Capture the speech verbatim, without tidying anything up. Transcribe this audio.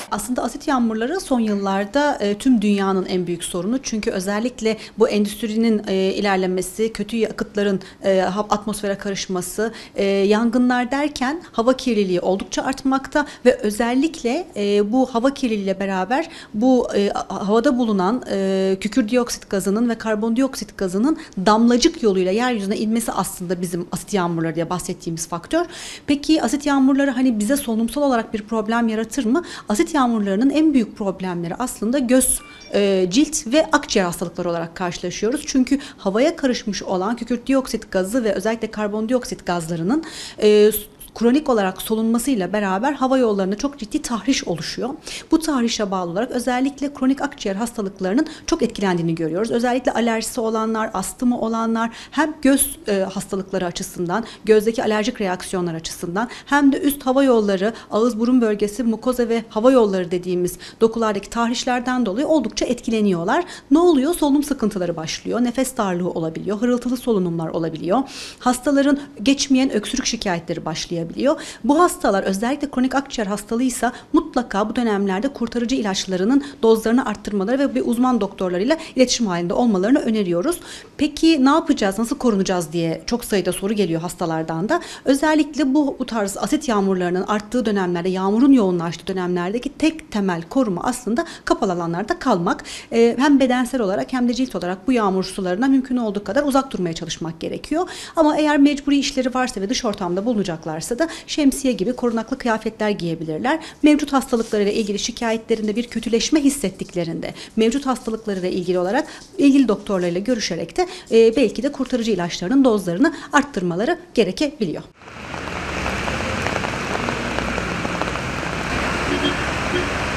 Aslında asit yağmurları son yıllarda e, tüm dünyanın en büyük sorunu. Çünkü özellikle bu endüstrinin e, ilerlemesi, kötü yakıtların e, atmosfere karışması, e, yangınlar derken hava kirliliği oldukça artmakta ve özellikle e, bu hava kirliliğiyle beraber bu e, havada bulunan e, kükürt dioksit gazının ve karbondioksit gazının damlacık yoluyla yeryüzüne inmesi aslında bizim asit yağmurları diye bahsettiğimiz faktör. Peki asit yağmurları hani bize solunumsal olarak bir problem yaratır mı? Asit yağmurlarının en büyük problemleri aslında göz, e, cilt ve akciğer hastalıkları olarak karşılaşıyoruz. Çünkü havaya karışmış olan kükürt dioksit gazı ve özellikle karbondioksit gazlarının e, kronik olarak solunmasıyla beraber hava yollarında çok ciddi tahriş oluşuyor. Bu tahrişe bağlı olarak özellikle kronik akciğer hastalıklarının çok etkilendiğini görüyoruz. Özellikle alerjisi olanlar, astımı olanlar hem göz e, hastalıkları açısından, gözdeki alerjik reaksiyonlar açısından hem de üst hava yolları, ağız burun bölgesi, mukoza ve hava yolları dediğimiz dokulardaki tahrişlerden dolayı oldukça etkileniyorlar. Ne oluyor? Solunum sıkıntıları başlıyor. Nefes darlığı olabiliyor. Hırıltılı solunumlar olabiliyor. Hastaların geçmeyen öksürük şikayetleri başlayabiliyor. Bu hastalar özellikle kronik akciğer hastalığıysa mutlaka bu dönemlerde kurtarıcı ilaçlarının dozlarını arttırmaları ve bir uzman doktorlarıyla iletişim halinde olmalarını öneriyoruz. Peki ne yapacağız, nasıl korunacağız diye çok sayıda soru geliyor hastalardan da. Özellikle bu, bu tarz asit yağmurlarının arttığı dönemlerde, yağmurun yoğunlaştığı dönemlerdeki tek temel koruma aslında kapalı alanlarda kalmak. Ee, hem bedensel olarak hem de cilt olarak bu yağmur sularından mümkün olduğu kadar uzak durmaya çalışmak gerekiyor. Ama eğer mecburi işleri varsa ve dış ortamda bulunacaklarsa da şemsiye gibi korunaklı kıyafetler giyebilirler. Mevcut hastalıklarıyla ilgili şikayetlerinde bir kötüleşme hissettiklerinde mevcut hastalıklarıyla ilgili olarak ilgili doktorlarıyla görüşerek de e, belki de kurtarıcı ilaçlarının dozlarını arttırmaları gerekebiliyor. Thank you.